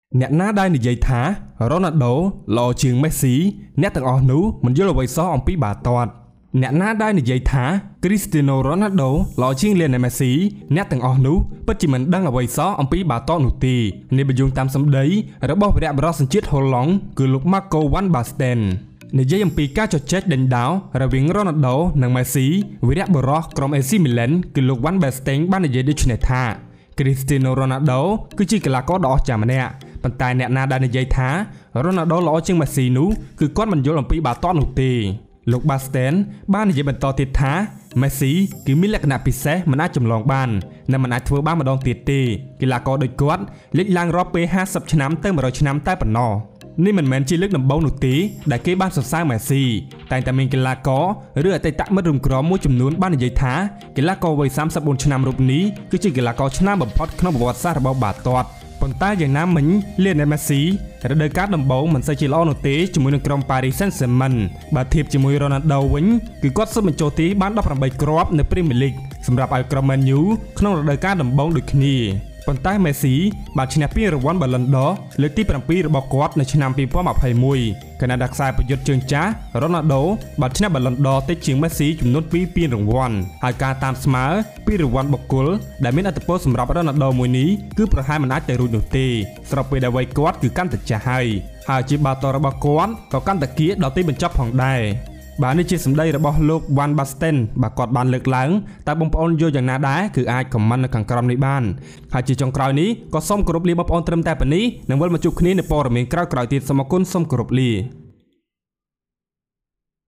អ្នកណាដែលនិយាយថារ៉ូណាល់ដូល្អជាងមេស៊ីអ្នកទាំងអស់នោះមិនយល់អ្វីសោះអំពីបាល់ទាត់អ្នកណាដែលនិយាយថាគ្រីស្ទីណូរ៉ូណាល់ដូល្អជាងលីអូណែលមេស៊ីអ្នកទាំងអស់នោះពិតជាមិនដឹងអ្វីសោះអំពីបាល់ទាត់នោះទេនេះបញ្យងតាមសម្ដីរបស់វីរបុរសសញ្ជាតិហូឡង់គឺលោក Marco van Basten និយាយអំពីការជជែកដេញដោលរវាងរ៉ូណាល់ដូនិងមេស៊ីវីរបុរសក្រុម AC Milan គឺលោក Van Basten បាននិយាយដូចនេះថាគ្រីស្ទីណូរ៉ូណាល់ដូគឺជាកីឡាករដ៏អស្ចារ្យម្នាក់ប៉ុន្តែអ្នកណាដែលនិយាយថារ៉ូណាល់ដូល្អជាងមេស៊ីនោះគឺគាត់មិនយល់អំពីបាល់ទាត់នោះទេលោក Basten បាននិយាយបន្តទៀតថាមេស៊ីគឺមានលក្ខណៈពិសេសមិនអាចចម្លងបាននិងមិនអាចធ្វើបានម្ដងទៀតទេកីឡាករដូចគាត់លេចឡើងរាប់ពេល50ឆ្នាំទៅ100ឆ្នាំតែប៉ុណ្ណោះនេះមិនមែនជាលើកដំបូងនោះទេដែលគេបានសរសើរមេស៊ីតែតែមានកីឡាករឬអតីតមិត្តរួមក្រុមមួយចំនួនបាននិយាយថាកីឡាករវ័យ34ឆ្នាំរូបនេះគឺជាកីឡាករឆ្នើមបំផុតក្នុងប្រវត្តិសាស្ត្ររបស់បាល់ទាត់ប៉ុន្តែយ៉ាងណាមិញលីអូណែលមេស៊ីរដូវកាលដំបូងមិនសូវជាល្អនោះទេជាមួយនឹងក្រុមប៉ារីស Saint-Germain បើធៀបជាមួយរ៉ូណាល់ដូវិញគឺគាត់ស៊ុបបញ្ចូលទីបាន18គ្រាប់នៅ Premier League សម្រាប់ឲ្យក្រុម Man U ក្នុងរដូវកាលដំបូងដូចគ្នាប៉ុន្តែមេស៊ីបានឈ្នះពានរង្វាន់ Ballon d'Or លើកទី7របស់គាត់នៅឆ្នាំ2021ខណៈដែលខ្សែប្រយុទ្ធជើងចាស់រ៉ូណាល់ដូបានឈ្នះ Ballon d'Or តិចជាងមេស៊ីចំនួន2ពានរង្វាន់ហើយការតាមស្មើពីរង្វាន់បុគ្គលដែលមានឥទ្ធិពលសម្រាប់រ៉ូណាល់ដូមួយនេះគឺប្រហែលមិនអាចទៅរួចនោះទេស្របពេលដែលវ័យគាត់គឺកាន់តែចាស់ហើយជាបាល់ទាត់របស់គាត់ក៏កាន់តែគៀកដល់ទីបញ្ចប់ផងដែរបាទនេះជាសម្ដីរបស់លោក Van Basten បាទគាត់បានលើកឡើងតែបងប្អូនយល់យ៉ាងណាដែរគឺអាច comment នៅខាងក្រោមនេះបានហើយជាចុងក្រោយនេះក៏សូមគោរពលាបងប្អូនត្រឹមតែប៉ុណ្នេះនឹងវិលមកជួបគ្នានៅព័ត៌មានក្រោយៗទៀតសូមអរគុណសូមគោរពលា